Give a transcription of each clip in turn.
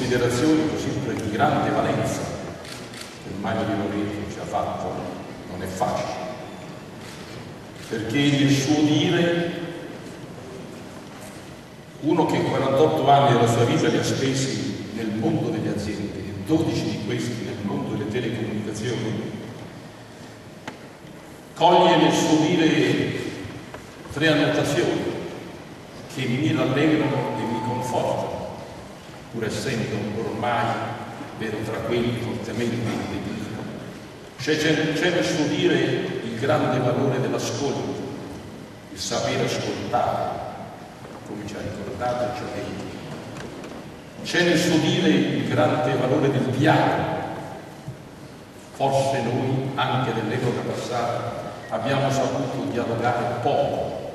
considerazioni così di grande valenza che il Mario di Loreto ci ha fatto non è facile, perché il suo dire, uno che 48 anni della sua vita li ha spesi nel mondo delle aziende e 12 di questi nel mondo delle telecomunicazioni, coglie nel suo dire 3 annotazioni che mi rallegrano e mi confortano, pur essendo ormai, vero, tra quelli fortemente indebiti. C'è nel suo dire il grande valore dell'ascolto, il sapere ascoltare, come ci ha ricordato e ci ha detto. C'è nel suo dire il grande valore del dialogo. Forse noi, anche nell'epoca passata, abbiamo saputo dialogare poco,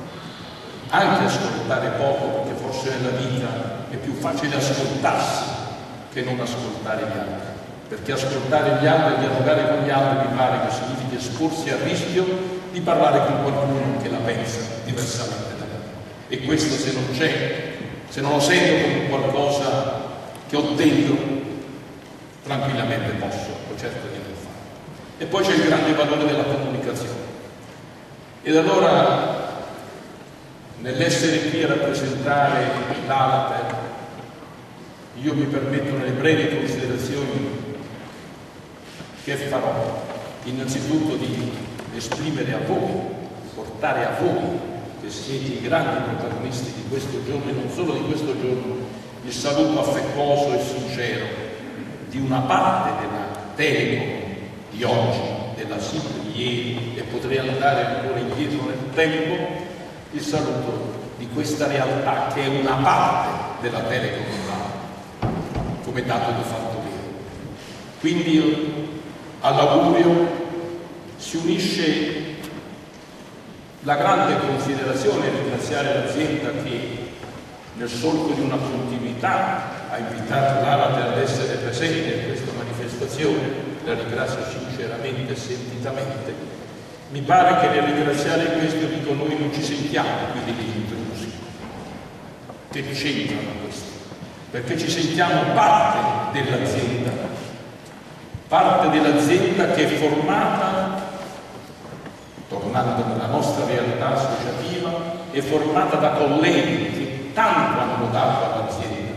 anche ascoltare poco, perché forse nella vita è più facile ascoltarsi che non ascoltare gli altri, perché ascoltare gli altri e dialogare con gli altri mi pare che significhi esporsi al rischio di parlare con qualcuno che la pensa diversamente da me, e questo se non c'è, se non lo sento come qualcosa che ho dentro, tranquillamente posso, ho certo di non fare. E poi c'è il grande valore della comunicazione. Ed allora, nell'essere qui a rappresentare l'Alater, io mi permetto nelle brevi considerazioni che farò, innanzitutto di esprimere a voi, portare a voi, che siete i grandi protagonisti di questo giorno e non solo di questo giorno, il saluto affettuoso e sincero di una parte della Telecom di oggi, della SIP di ieri, e potrei andare ancora indietro nel tempo, il saluto di questa realtà che è una parte della Telecom, come dato di fatto vero. Quindi all'augurio si unisce la grande considerazione, ringraziare l'azienda che nel solco di una continuità ha invitato l'Alater ad essere presente in questa manifestazione, la ringrazio sinceramente e sentitamente. Mi pare che nel ringraziare questo dico noi non ci sentiamo qui degli intrusi, che c'entrano questo, perché ci sentiamo parte dell'azienda che è formata, tornando nella nostra realtà associativa, è formata da colleghi che tanto hanno dato all'azienda,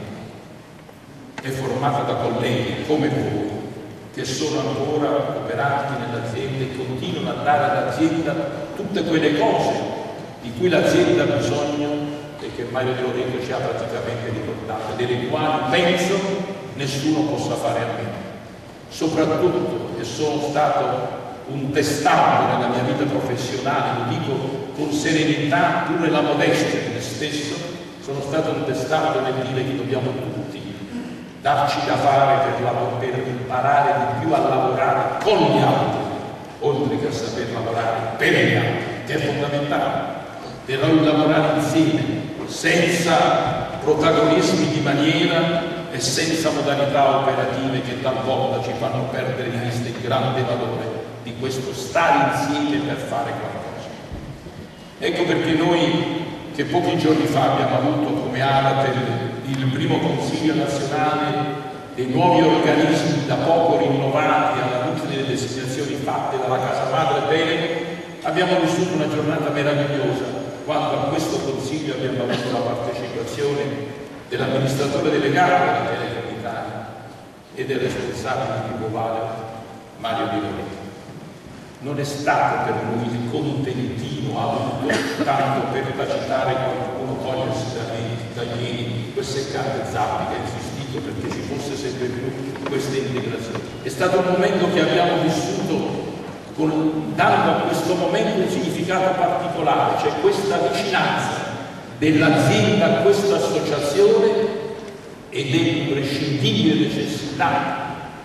è formata da colleghi come voi, che sono ancora operanti nell'azienda e continuano a dare all'azienda tutte quelle cose di cui l'azienda ha bisogno e che Mario De Loreto ci ha praticamente ricordato, delle quali penso nessuno possa fare a meno. Soprattutto, e sono stato un testamone nella mia vita professionale, lo dico con serenità, pur nella modestia di me stesso, sono stato un testamone nel dire che dobbiamo tutti darci da fare per imparare di più a lavorare con gli altri, oltre che a saper lavorare per gli altri, che è fondamentale, per noi lavorare insieme, senza protagonismi di maniera e senza modalità operative che talvolta ci fanno perdere di vista il grande valore di questo stare insieme per fare qualcosa. Ecco perché noi, che pochi giorni fa abbiamo avuto come Alater il primo Consiglio nazionale dei nuovi organismi da poco rinnovati alla luce delle designazioni fatte dalla Casa Madre Telecom, abbiamo vissuto una giornata meravigliosa quando a questo Consiglio abbiamo avuto la partecipazione dell'amministratore delegato della Telecom Italia e del responsabile di globale Mario Di Loreto. Non è stato per noi il contentino avuto tanto per tacitare qualcuno togliersi da ieri quel seccante Zappi che ha insistito perché ci fosse sempre più questa integrazione. È stato un momento che abbiamo vissuto dando a questo momento un significato particolare, cioè questa vicinanza dell'azienda a questa associazione e dell'imprescindibile necessità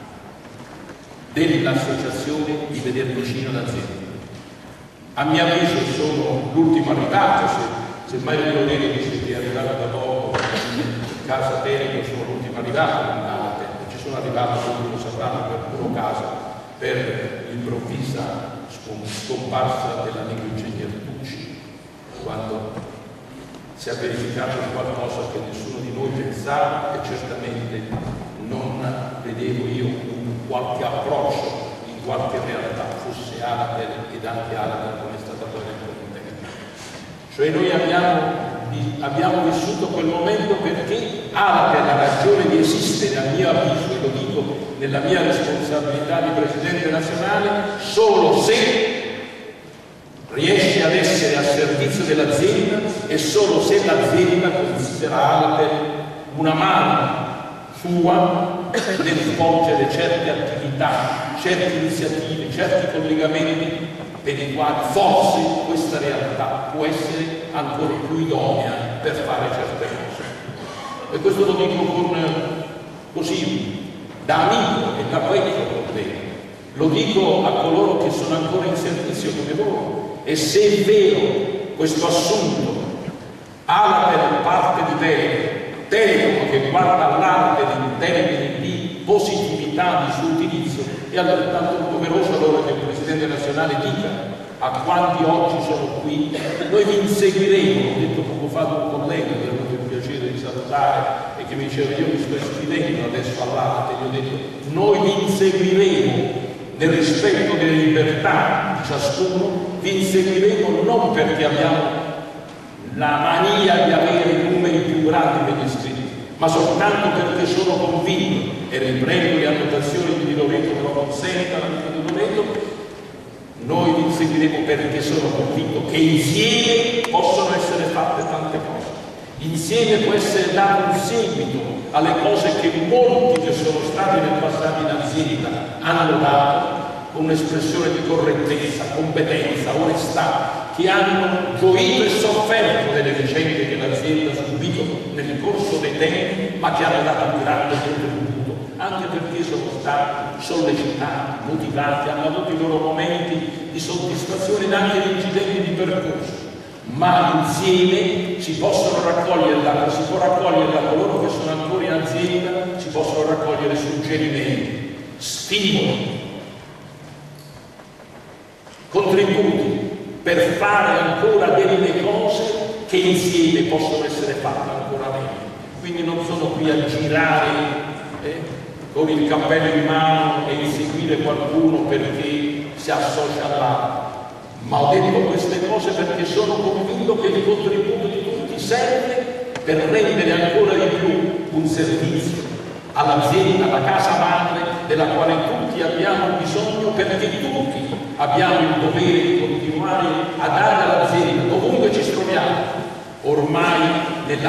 dell'associazione di vedere vicino l'azienda. A mio avviso sono l'ultimo arrivato, se Mario De Loreto dice che è arrivato da poco in casa Telecom, sono l'ultimo arrivato, ci sono arrivato, tutti lo sapranno, per puro caso, per l'improvvisa scomparsa dell'amico ingegner Tucci, quando si è verificato qualcosa che nessuno di noi pensava pensavo e certamente non vedevo io un qualche approccio in qualche realtà, fosse Alaper ed anche Alaper come è stata poi nel contempo. Cioè noi abbiamo vissuto quel momento perché Alaper ha ragione di esistere, a mio avviso, e lo dico nella mia responsabilità di Presidente nazionale, solo se riesce ad essere a servizio dell'azienda e solo se l'azienda considera Alaper una mano sua nel svolgere certe attività, certe iniziative, certi collegamenti per i quali forse questa realtà può essere ancora più idonea per fare certe cose. E questo lo dico così, da amico e da vecchio collega. Lo dico a coloro che sono ancora in servizio come voi. E se è vero questo assunto, Alaper parte di Telecom che guarda all'Alaper in termini di positività di suo utilizzo, è altrettanto doveroso allora che il Presidente nazionale dica a quanti oggi sono qui: noi vi inseguiremo. Ho detto poco fa ad un collega che ho avuto il piacere di salutare e che mi diceva: io mi sto iscrivendo adesso all'Alaper, gli ho detto: noi vi inseguiremo nel rispetto delle libertà di ciascuno, vi inseguiremo non perché abbiamo la mania di avere numeri più grandi degli iscritti, ma soltanto perché sono convinto, e riprendo le annotazioni di Di Loreto, me lo consenta l'amico Di Loreto, noi vi inseguiremo perché sono convinto che insieme possono essere fatte tante cose. Insieme può essere dato un seguito alle cose che molti che sono stati nel passato in azienda hanno dato, con un'espressione di correttezza, competenza, onestà, che hanno gioito e sofferto delle vicende che l'azienda ha subito nel corso dei tempi, ma che hanno dato un grande contributo, anche perché sono stati sollecitati, motivati, hanno avuto i loro momenti di soddisfazione ed anche di incidenti di percorso. Ma insieme si possono raccogliere, si può raccogliere da coloro che sono ancora in azienda, si possono raccogliere suggerimenti, stimoli, contributi per fare ancora delle cose che insieme possono essere fatte ancora meglio. Quindi non sono qui a girare con il cappello in mano e inseguire qualcuno perché si associa all'altro. Ma ho detto queste cose perché sono convinto che il contributo di tutti serve per rendere ancora di più un servizio all'azienda, alla casa madre, della quale tutti abbiamo bisogno, perché tutti abbiamo il dovere di continuare a dare all'azienda, dovunque ci troviamo, ormai nella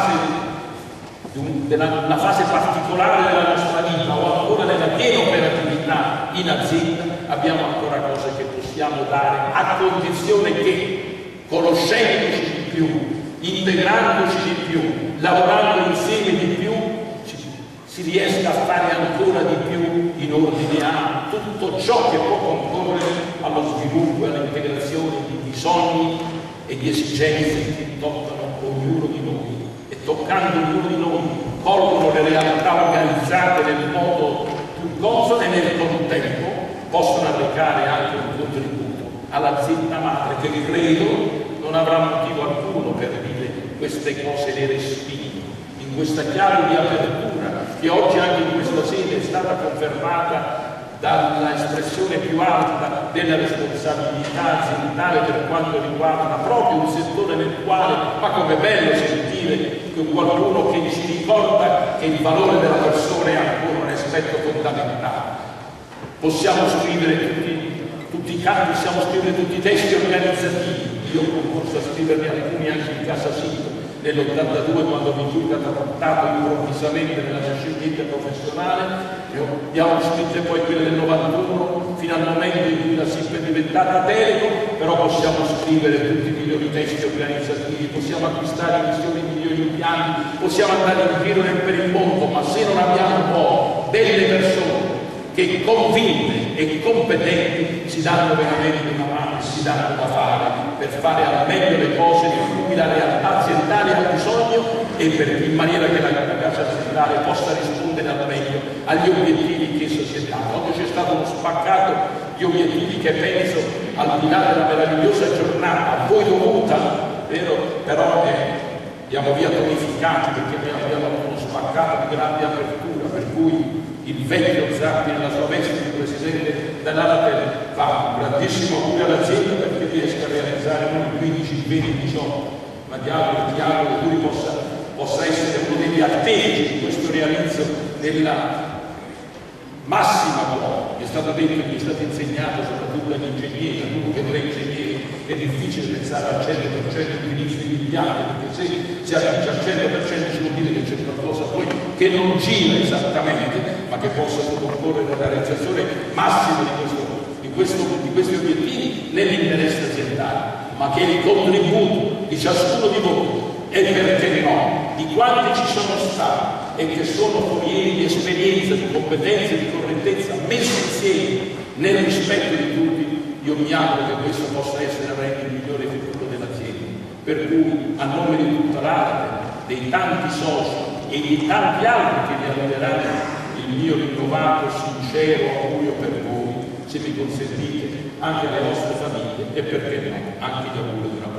fase particolare della nostra vita o ancora nella piena operatività in azienda, abbiamo ancora cose che possiamo dare, a condizione che, conoscendoci di più, integrandoci di più, lavorando insieme di più, si riesca a fare ancora di più in ordine a tutto ciò che può concorrere allo sviluppo e all'integrazione di bisogni e di esigenze che toccano ognuno di noi, e toccando ognuno di noi colgono le realtà organizzate nel modo più consono e nel contempo possono arrecare anche un contributo all'azienda madre, che credo non avrà motivo alcuno per dire queste cose le respingo, in questa chiave di apertura che oggi anche in questa sede è stata confermata dalla espressione più alta della responsabilità aziendale per quanto riguarda proprio un settore nel quale, ma com'è bello sentire qualcuno che ci ricorda che il valore della persona è ancora un aspetto fondamentale. Possiamo scrivere tutti i campi, possiamo scrivere tutti i testi organizzativi. Io ho concorso a scriverne alcuni anche in casa Sito nell'82, quando mi fui catapultato improvvisamente nella mia scelta professionale. Abbiamo scritto poi quelle del 91 fino al momento in cui la SIP è diventata Telecom, però possiamo scrivere tutti i migliori testi organizzativi, possiamo acquistare i migliori impianti, possiamo andare in giro per il mondo, ma se non abbiamo poi delle persone che convinte e competenti si danno veramente una mano e si danno da fare per fare al meglio le cose di cui la realtà aziendale ha bisogno, e perché in maniera che la casa aziendale possa rispondere al meglio agli obiettivi che essa si è data. Oggi c'è stato uno spaccato di obiettivi che penso, al di là della meravigliosa giornata a voi dovuta, vero? Però abbiamo via tonificati, perché noi abbiamo uno spaccato capo di grande apertura, per cui il vecchio Zappi nella sua veste di presidente dell'Anatel fa un grandissimo auguro all'azienda perché riesca a realizzare non il 15, il 20, il 18, ma ti auguro che lui possa essere uno degli artefici di questo realizzo nella massima quota. Mi è stato detto, mi è stato insegnato soprattutto agli ingegneri, a uno che non è ingegnere, è difficile pensare al 100% di utilizzo impianti, perché se arrivi al 100% ci vuol dire che c'è qualcosa poi che non gira esattamente, ma che possa concorrere alla realizzazione massima di questi obiettivi nell'interesse aziendale, ma che il contributo di ciascuno di voi e perché no, di quanti ci sono stati e che sono forieri di esperienza, di competenza e di correttezza messi insieme nel rispetto di tutti, io mi auguro che questo possa essere il migliore futuro dell'azienda. Per cui, a nome di tutta l'arte, dei tanti soci e di tanti altri che vi arriveranno, il mio rinnovato, sincero augurio per voi, se mi consentite, anche alle vostre famiglie e perché no, anche gli auguri di una